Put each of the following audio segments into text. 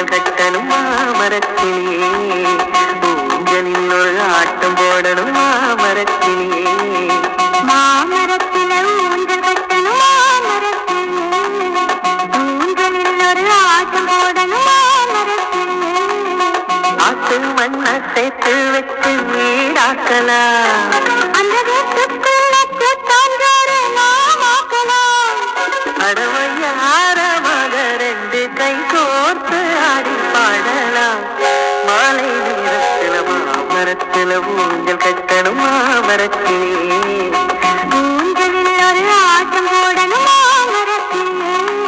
ஊஞ்சல் கட்டணும் மாமரத்திலே, ஊஞ்சலில் ஒரு ஆட்டம் போடணும் மாமரத்திலே. மாமரத்தில ஊஞ்சல் கட்டணும் மாமரத்திலே, ஊஞ்சலில் ஒரு ஆட்டம் போடணும் மாமரத்திலே. ஆட்டு மண்ண சேர்த்து வச்சு வீடாக்கலாம், அந்த வீட்டுக்குள்ள கூட்டாஞ்சோறு நாம் ஆக்கலாம். அடவையாரமாக ரெண்டு கை கோர்த்து ஆடி பாடலாம். மாலை நேரத்துல மாமரத்துல ஊஞ்சல் கட்டணும் மாமரத்திலே, ஊஞ்சலில் ஒரு ஆட்டம் போடணும் மாமரத்திலே.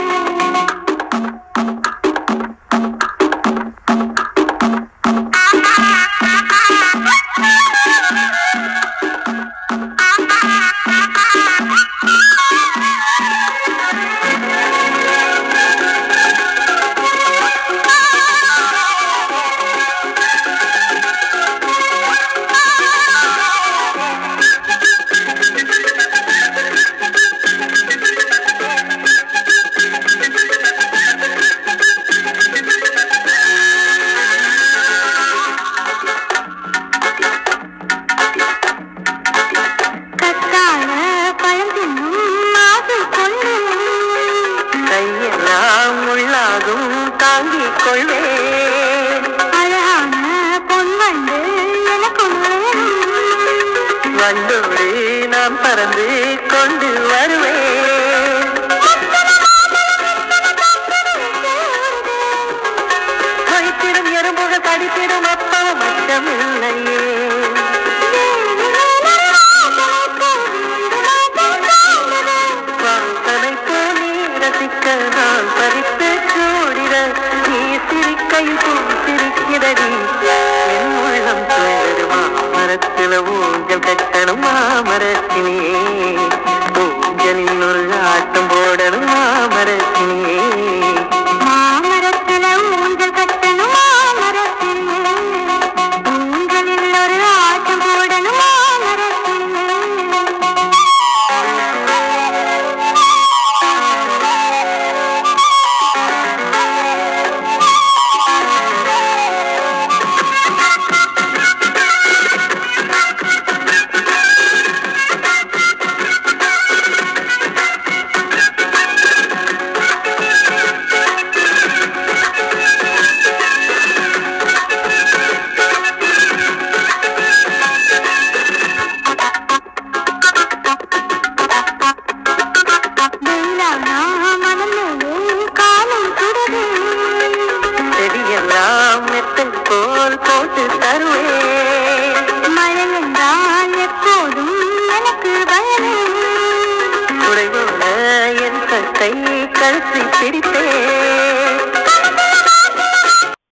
கையெல்லாம் உள்ளாகும் தாங்கிக் கொள்வேன், அழகான பொன் வண்டு எனக்கும் வண்டோடு நான் பறந்து கொண்டு வருவேன். கைத்திடும் எறும்புகள் கடித்திடும் அப்பம் மச்சமில்லையே, வாசனை போனி ரசிக்க நான் பறித்து கூடிட, நீ சிரிக்கையில் பூ சிரிக்கிறடி என் உள்ளம் துயரு. மாமரத்துல ஊஞ்சல் கட்டணும் மாமரத்திலே, ஊஞ்சலில் ஒரு ஆட்டம் போடணும் மாமரத்திலே. மாமரத்தில ஊஞ்சல் கட்டணும் மாமரத்திலே, ஊஞ்சலில் ஒரு ஆட்டம் போடணும் மாமரத்திலே. செடியெல்லாம் மெத்தை போல் போட்டு தருவேன், மழை என்றால் எப்போதும் எனக்கு பயமே. குறைவோட என் சட்டை கழுத்தை பிடித்தேன்,